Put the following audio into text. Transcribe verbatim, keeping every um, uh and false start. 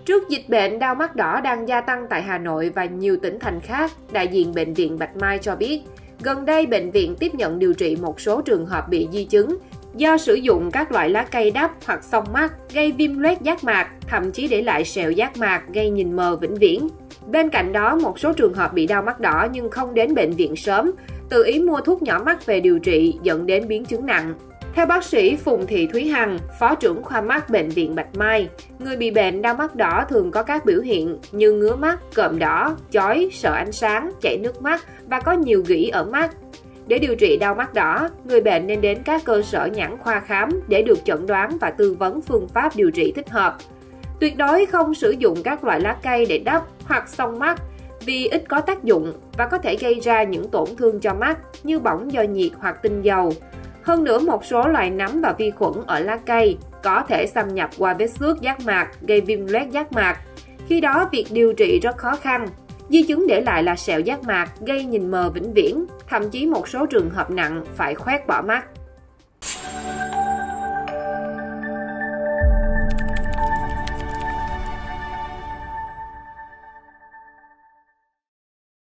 Trước dịch bệnh đau mắt đỏ đang gia tăng tại Hà Nội và nhiều tỉnh thành khác, đại diện Bệnh viện Bạch Mai cho biết, gần đây bệnh viện tiếp nhận điều trị một số trường hợp bị di chứng do sử dụng các loại lá cây đắp hoặc xông mắt, gây viêm loét giác mạc, thậm chí để lại sẹo giác mạc gây nhìn mờ vĩnh viễn. Bên cạnh đó, một số trường hợp bị đau mắt đỏ nhưng không đến bệnh viện sớm, tự ý mua thuốc nhỏ mắt về điều trị dẫn đến biến chứng nặng. Theo bác sĩ Phùng Thị Thúy Hằng, Phó trưởng khoa mắt Bệnh viện Bạch Mai, người bị bệnh đau mắt đỏ thường có các biểu hiện như ngứa mắt, cộm đỏ, chói, sợ ánh sáng, chảy nước mắt và có nhiều gỉ ở mắt. Để điều trị đau mắt đỏ, người bệnh nên đến các cơ sở nhãn khoa khám để được chẩn đoán và tư vấn phương pháp điều trị thích hợp. Tuyệt đối không sử dụng các loại lá cây để đắp hoặc xông mắt vì ít có tác dụng và có thể gây ra những tổn thương cho mắt như bỏng do nhiệt hoặc tinh dầu. Hơn nữa, một số loài nấm và vi khuẩn ở lá cây có thể xâm nhập qua vết xước giác mạc, gây viêm loét giác mạc. Khi đó, việc điều trị rất khó khăn. Di chứng để lại là sẹo giác mạc, gây nhìn mờ vĩnh viễn, thậm chí một số trường hợp nặng phải khoét bỏ mắt.